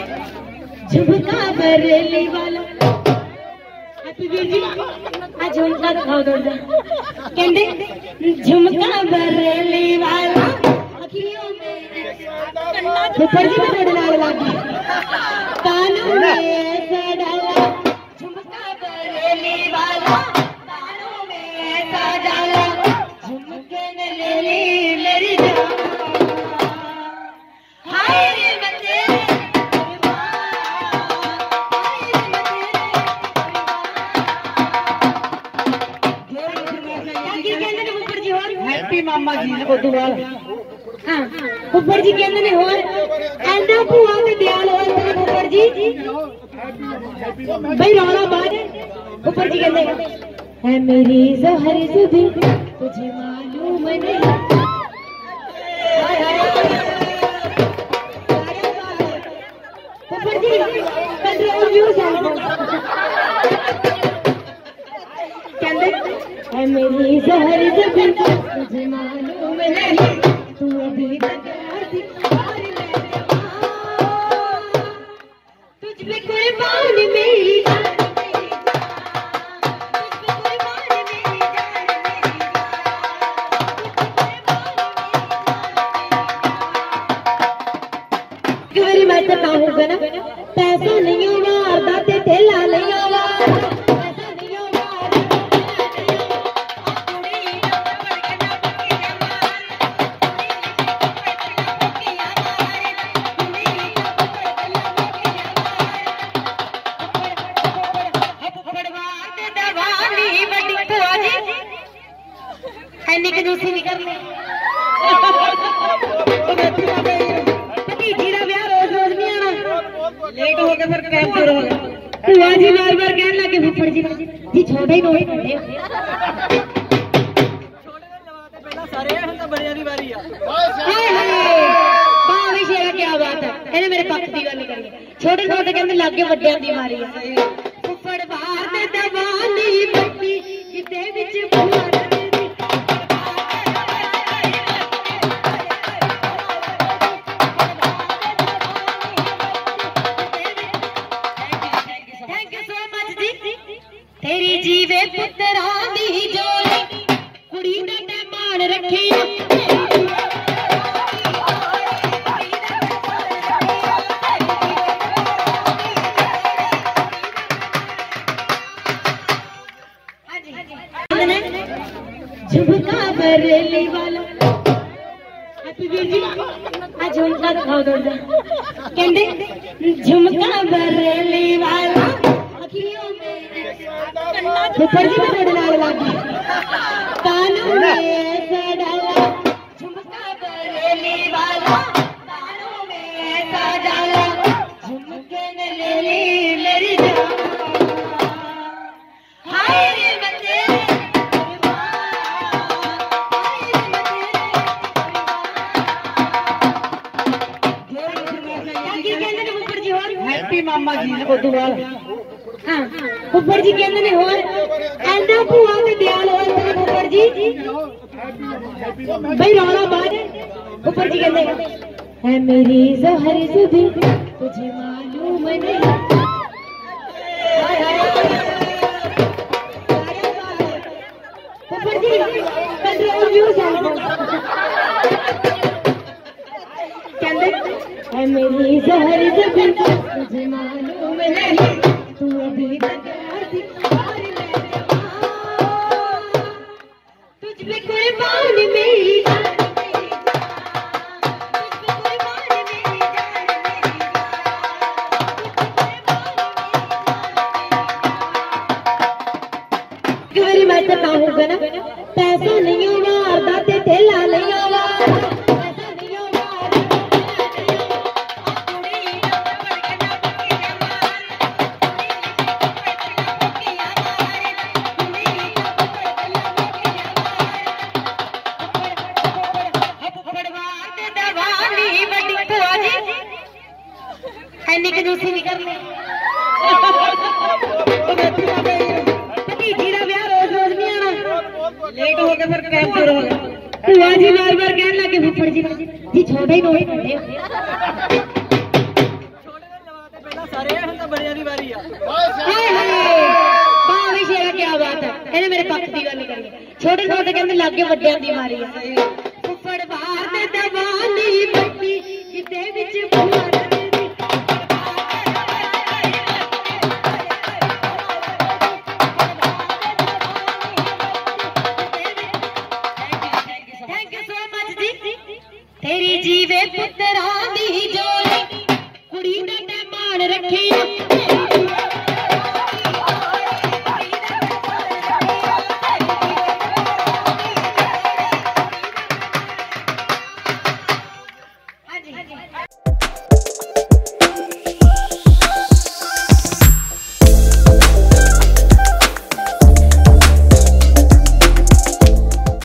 झुमका बरेली वाला आज झुमका दिखाओ दौड़ जा कहते झुमका बरेली वाला अखियों में फुफड़ जी में थोड़ी लाल लागी कानों में ऐसा डाला झुमका बरेली वाला कानों में ऐसा डाला झुमके ने ले ली मेरी जान हाय रे बच्चे हैप्पी मामा जी को दुआ हां फुफड़ जी कहंदे ने होर ऐंदा भूआ ते दयाल होर फुफड़ जी भाई रौला बाज फुफड़ जी कहंदे है मेरी जहर जुबी तुझे मालूम नहीं फुफड़ जी कंट्रोल व्यू कहंदे है मेरी जहर जुबी तुझे मालूम नहीं तू अभी तक तुझ पे कुर्बान मेरी जान मेरी मैं तो कहूँगा ना पैसा नहीं मारदा ते थेला नहीं आवा दूसरी निकल भतीजी का ब्याह रोज रोज नहीं आना लेट हो गया फिर टाइम पूरा हो गया भूआ जी बार बार कहने लगे फुफड़ जी जी छोटे ही नोई छोटे पहला सारे हम तो बड़े वाली बारी है हां भी शेरा क्या बात है ਇਹਨੇ ਮੇਰੇ ਪੱਖ ਦੀ ਗੱਲ ਕਰੀ ਛੋਟੇ ਛੋਟੇ ਕਹਿੰਦੇ ਲੱਗੇ ਵੱਡਿਆਂ ਦੀ ਮਾਰੀ ਹੈ ਫੁੱਫੜ ਬਾਹਰ ਤੇ ਦਵਾਨੀ ਪੱਟੀ ਜਿੱਤੇ ਵਿੱਚ ਭੂਆ तेरी जीवे पुत्रा दी जोड़ी कुड़ी दा मान रखी झुमका बरेली वाला आज झुमका दिखाओ दौड़ जा कहते झुमका बरेली वाला अखियों में फुफड़ जी में थोड़ी लाल लागी कानों में ऐसा डाला झुमका बरेली वाला कानों में ऐसा डाला झुमके ने ले ली मेरी जान हाय रे बच्चे हैप्पी मामा जी को दुआ हां फुफड़ जी कहंदे ने होर ऐंदा भूआ ते दयाल होर फुफड़ जी भाई रौला बाज फुफड़ जी कहंदे है मेरी जहर जुबी तुझे मालूम नहीं फुफड़ जी कंट्रोल व्यू कहंदे है मेरी जहर जुबी तुझे मालूम नहीं तू अभी तक तुझ पे कुर्बान मेरी जान मेरी मैं तो कहूँगा ना पैसा नहीं मारदा ते थेला नहीं आवा दूसरी निकल भतीजी का ब्याह रोज रोज नहीं आना लेट हो गया फिर टाइम पूरा हो गया भूआ जी बार बार कहने लगे फुफड़ जी जी छोटे ही नोई छोटे बड़िया दी बारी आ भावी शेरा क्या बात है ਇਹਨੇ ਮੇਰੇ ਪੱਖ ਦੀ ਗੱਲ ਕਰੀ ਛੋਟੇ ਛੋਟੇ ਕਹਿੰਦੇ ਲਾਗੇ ਵੱਡਿਆਂ ਦੀ ਮਾਰੀ ਆ ਫੁੱਫੜ ਬਾਹਰ ਤੇ ਦਵਾਨੀ ਬੱਤੀ ਕਿਤੇ ਵਿੱਚ ਭੂਆ तेरी जीवे पुत्रा दी जोड़ी कुड़ी